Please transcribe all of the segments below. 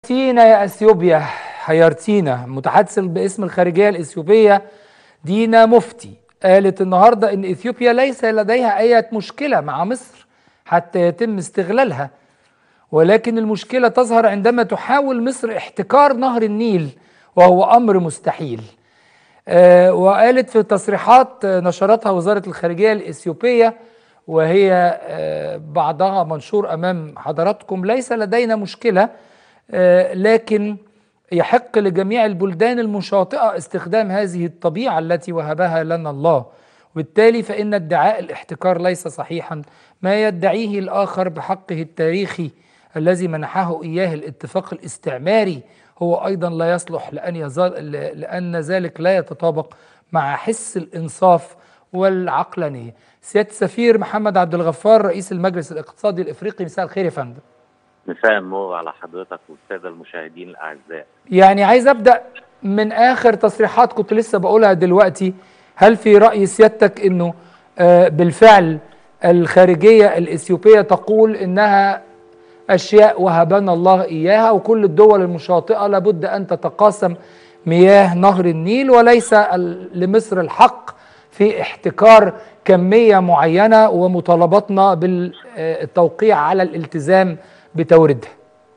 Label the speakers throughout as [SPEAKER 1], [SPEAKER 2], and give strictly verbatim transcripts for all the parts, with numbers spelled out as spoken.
[SPEAKER 1] حيرتينا يا اثيوبيا، حيرتينا. متحدث باسم الخارجيه الاثيوبيه دينا مفتي قالت النهارده ان اثيوبيا ليس لديها اي مشكله مع مصر حتى يتم استغلالها، ولكن المشكله تظهر عندما تحاول مصر احتكار نهر النيل وهو امر مستحيل. آه وقالت في تصريحات نشرتها وزاره الخارجيه الاثيوبيه، وهي آه بعضها منشور امام حضراتكم: ليس لدينا مشكله، آه لكن يحق لجميع البلدان المشاطئة استخدام هذه الطبيعة التي وهبها لنا الله، وبالتالي فإن ادعاء الاحتكار ليس صحيحا. ما يدعيه الآخر بحقه التاريخي الذي منحه إياه الاتفاق الاستعماري هو أيضا لا يصلح، لأن, يزال لأن ذلك لا يتطابق مع حس الإنصاف والعقلانية. سيادة السفير محمد عبد الغفار رئيس المجلس الاقتصادي الإفريقي، مساء الخير يا فندم.
[SPEAKER 2] مساء النور على حضرتك والساده المشاهدين الاعزاء.
[SPEAKER 1] يعني عايز ابدا من اخر تصريحات كنت لسه بقولها دلوقتي، هل في راي سيادتك انه آه بالفعل الخارجيه الاثيوبيه تقول انها اشياء وهبنا الله اياها، وكل الدول المشاطئه لابد ان تتقاسم مياه نهر النيل، وليس لمصر الحق في احتكار كميه معينه، ومطالبتنا بالتوقيع على الالتزام بتوردها؟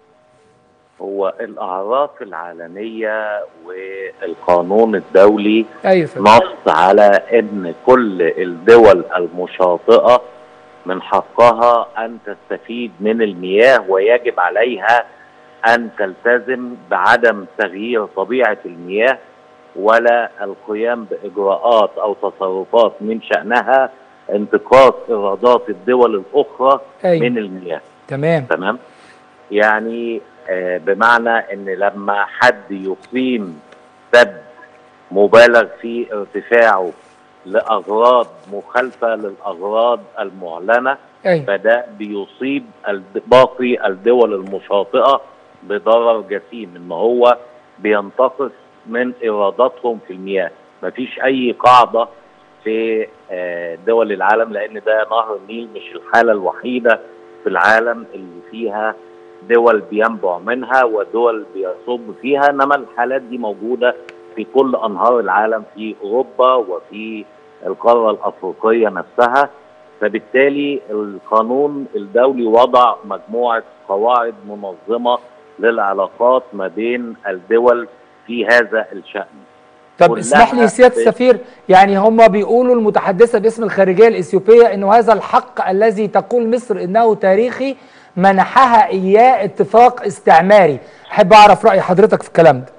[SPEAKER 2] هو الأعراف العالمية والقانون الدولي
[SPEAKER 1] أيوة
[SPEAKER 2] نص على أن كل الدول المشاطئة من حقها أن تستفيد من المياه، ويجب عليها أن تلتزم بعدم تغيير طبيعة المياه ولا القيام بإجراءات أو تصرفات من شأنها انتقاص إيرادات الدول الأخرى
[SPEAKER 1] أيوة.
[SPEAKER 2] من المياه.
[SPEAKER 1] تمام
[SPEAKER 2] تمام. يعني آه بمعنى ان لما حد يقيم سد مبالغ في ارتفاعه لاغراض مخالفه للاغراض المعلنه،
[SPEAKER 1] أي.
[SPEAKER 2] فده بيصيب باقي الدول المشاطئه بضرر جسيم، ان هو بينتقص من ايراداتهم في المياه. مفيش اي قاعده في آه دول العالم، لان ده نهر النيل مش الحاله الوحيده في العالم اللي فيها دول بينبع منها ودول بيصب فيها، انما الحالات دي موجوده في كل انهار العالم، في اوروبا وفي القاره الافريقيه نفسها. فبالتالي القانون الدولي وضع مجموعه قواعد منظمه للعلاقات ما بين الدول في هذا الشأن.
[SPEAKER 1] طب اسمح لي سيادة السفير، يعني هم بيقولوا المتحدثة باسم الخارجية الإثيوبية إنه هذا الحق الذي تقول مصر إنه تاريخي منحها إياه اتفاق استعماري. أحب أعرف رأي حضرتك في الكلام ده.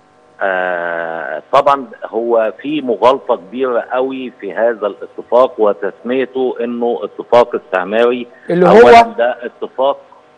[SPEAKER 2] آه طبعا هو في مغالطة كبيرة قوي في هذا الاتفاق وتسميته إنه اتفاق استعماري،
[SPEAKER 1] اللي هو
[SPEAKER 2] ده اتفاق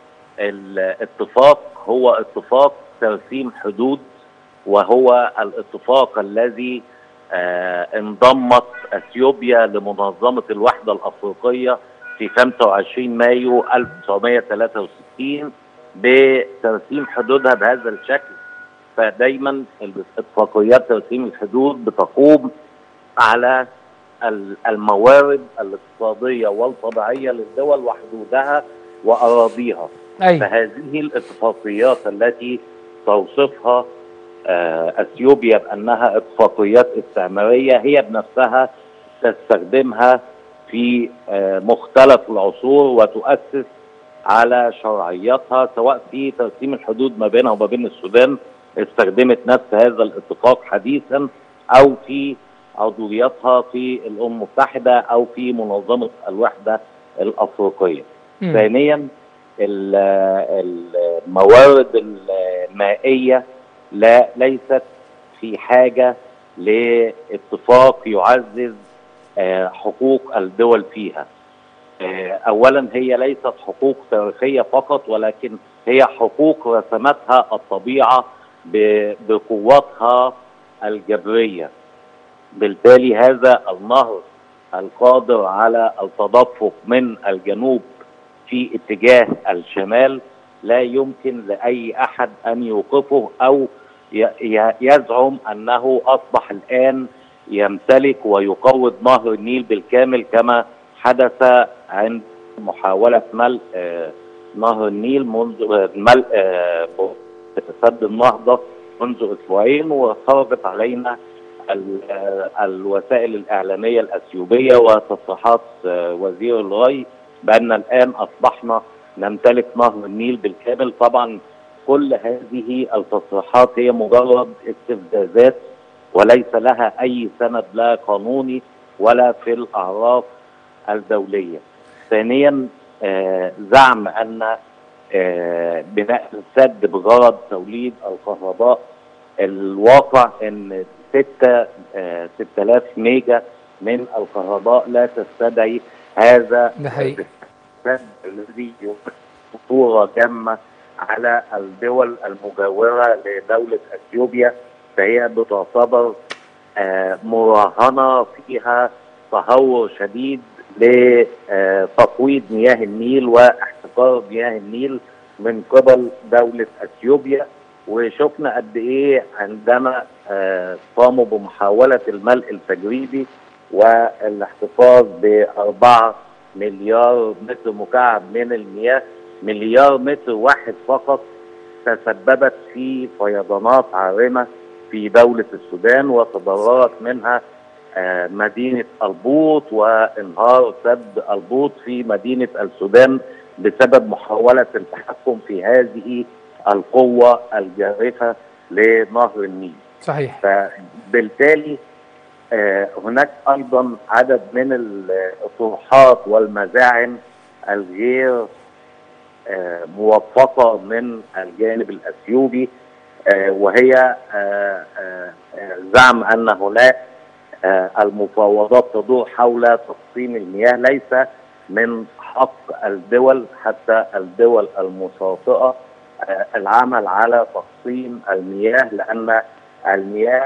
[SPEAKER 2] الاتفاق هو اتفاق ترسيم حدود، وهو الاتفاق الذي آه انضمت اثيوبيا لمنظمه الوحده الافريقيه في خمسة وعشرين مايو ألف وتسعمائة وثلاثة وستين بترسيم حدودها بهذا الشكل. فدايما اتفاقيات ترسيم الحدود بتقوم على الموارد الاقتصاديه والطبيعيه للدول وحدودها واراضيها.
[SPEAKER 1] أي.
[SPEAKER 2] فهذه الاتفاقيات التي توصفها اثيوبيا بانها اتفاقيات استعماريه هي بنفسها تستخدمها في مختلف العصور وتؤسس على شرعيتها، سواء في ترسيم الحدود ما بينها وما بين السودان استخدمت نفس هذا الاتفاق حديثا، او في عضويتها في الامم المتحده او في منظمه الوحده الافريقيه. م. ثانيا الموارد المائيه لا ليست في حاجة لاتفاق يعزز حقوق الدول فيها. أولا هي ليست حقوق تاريخية فقط، ولكن هي حقوق رسمتها الطبيعة بقوتها الجبرية. بالتالي هذا النهر القادر على التدفق من الجنوب في اتجاه الشمال لا يمكن لأي أحد أن يوقفه أو يزعم أنه أصبح الآن يمتلك ويقوض نهر النيل بالكامل، كما حدث عند محاولة ملء نهر النيل منذ ملء سد النهضة منذ أسبوعين، وخرجت علينا الوسائل الإعلامية الأثيوبية وتصريحات وزير الري بأن الآن أصبحنا نمتلك نهر النيل بالكامل. طبعا كل هذه التصريحات هي مجرد استفزازات وليس لها أي سند لا قانوني ولا في الأعراف الدولية. ثانيا آه زعم أن آه بناء السد بغرض توليد الكهرباء، الواقع أن ستة آه ستة آلاف ميجا من الكهرباء لا تستدعي هذا السد الذي يمثل خطورة جامة على الدول المجاورة لدولة أثيوبيا، فهي بتعتبر آه مراهنة فيها تهور شديد لتفويض مياه النيل واحتكار مياه النيل من قبل دولة أثيوبيا. وشفنا قد إيه عندما آه قاموا بمحاولة الملء التجريبي والاحتفاظ بأربعة مليار متر مكعب من المياه، مليار متر واحد فقط تسببت في فيضانات عارمة في دولة السودان، وتضررت منها آه مدينة البوط وانهار سد البوط في مدينة السودان بسبب محاولة التحكم في هذه القوة الجارفة لنهر النيل.
[SPEAKER 1] صحيح.
[SPEAKER 2] فبالتالي آه هناك أيضا عدد من الطروحات والمزاعم الغير آه موفقة من الجانب الأثيوبي، آه وهي آه آه زعم أن هناك آه المفاوضات تدور حول تقسيم المياه، ليس من حق الدول حتى الدول المشاطئة آه العمل على تقسيم المياه، لأن المياه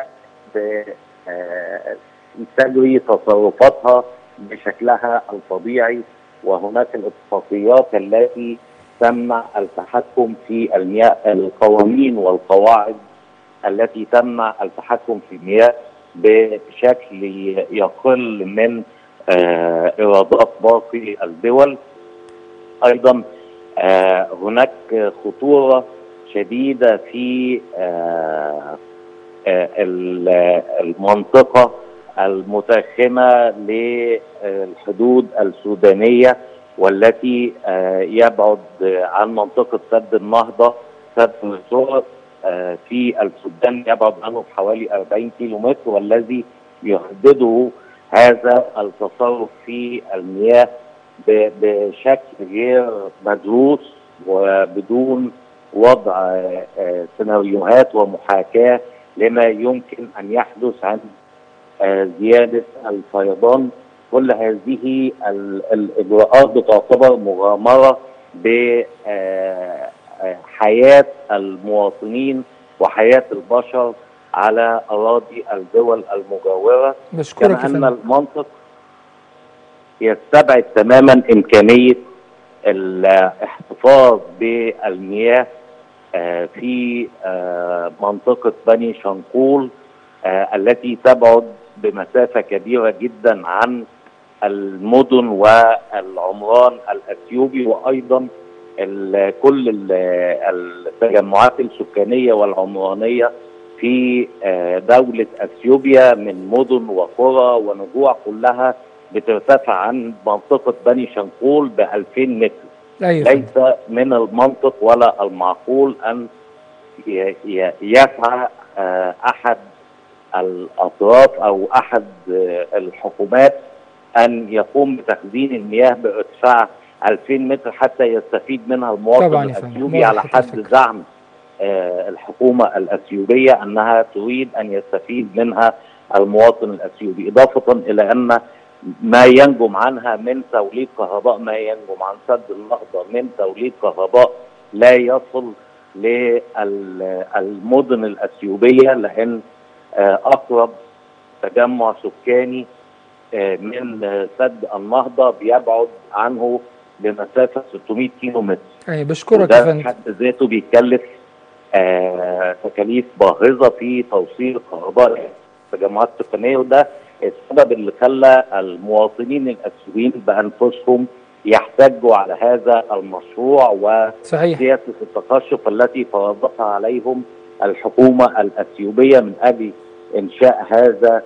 [SPEAKER 2] آه تجري تصرفاتها بشكلها الطبيعي، وهناك الاتفاقيات التي تمنع التحكم في المياه، القوانين والقواعد التي تمنع التحكم في المياه بشكل يقل من آه إيرادات باقي الدول. أيضا آه هناك خطورة شديدة في آه آه المنطقة المتاخمة للحدود السودانية، والتي آه يبعد عن منطقة سد النهضة سد الزور آه في السودان يبعد عنه بحوالي أربعين كيلو متر، والذي يهدده هذا التصرف في المياه بشكل غير مدروس وبدون وضع آه سيناريوهات ومحاكاة لما يمكن أن يحدث عند آه زيادة الفيضان. كل هذه الإجراءات بتعتبر مغامرة بحياة المواطنين وحياة البشر على أراضي الدول المجاورة. كما أن المنطق يستبعد تماما إمكانية الاحتفاظ بالمياه في منطقة بني شنقول التي تبعد بمسافة كبيرة جدا عن المدن والعمران الأثيوبي، وأيضا كل التجمعات السكانية والعمرانية في دولة أثيوبيا من مدن وقرى ونجوع كلها بترتفع عن منطقة بني شنقول بألفين متر.
[SPEAKER 1] أيوة.
[SPEAKER 2] ليس من المنطق ولا المعقول أن يسعى أحد الأطراف أو أحد الحكومات أن يقوم بتخزين المياه بارتفاع ألفين متر حتى يستفيد منها المواطن الأثيوبي، على حد زعم الحكومة الأثيوبية أنها تريد أن يستفيد منها المواطن الأثيوبي، إضافة إلى أن ما ينجم عنها من توليد كهرباء، ما ينجم عن سد النهضة من توليد كهرباء لا يصل للمدن الأثيوبية، لأن أقرب تجمع سكاني من سد النهضة بيبعد عنه بمسافة ستمائة كيلو متر.
[SPEAKER 1] أي بشكرك يا فندم.
[SPEAKER 2] ده حد ذاته بيتكلف آه تكاليف باهظة في توصيل الكهرباء للتجمعات السكانية، وده السبب اللي خلى المواطنين الأثيوبيين بأنفسهم يحتجوا على هذا المشروع
[SPEAKER 1] صحيح.
[SPEAKER 2] وسياسة التقشف التي فرضتها عليهم الحكومة الأثيوبية من أجل إنشاء هذا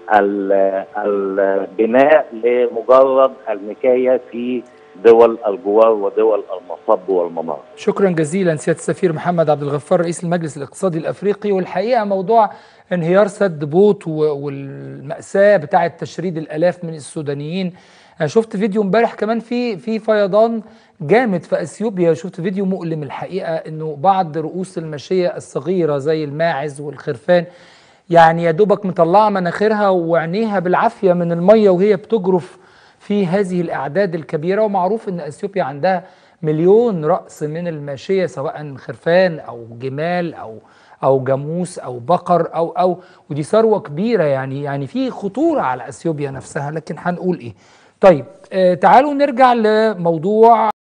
[SPEAKER 2] البناء لمجرد النكاية في دول الجوار ودول المصب والمنار.
[SPEAKER 1] شكرا جزيلا سيادة السفير محمد عبد الغفار رئيس المجلس الاقتصادي الأفريقي. والحقيقة موضوع انهيار سد بوط والمأساة بتاعة تشريد الآلاف من السودانيين، أنا شفت فيديو امبارح كمان في في فيضان جامد في اثيوبيا، شفت فيديو مؤلم الحقيقه، انه بعض رؤوس الماشيه الصغيره زي الماعز والخرفان يعني يا دوبك مطلعه مناخيرها وعينيها بالعافيه من الميه وهي بتجرف في هذه الاعداد الكبيره. ومعروف ان اثيوبيا عندها مليون راس من الماشيه سواء خرفان او جمال او او جاموس او بقر او او ودي ثروه كبيره، يعني يعني في خطوره على اثيوبيا نفسها. لكن هنقول ايه؟ طيب آه تعالوا نرجع لموضوع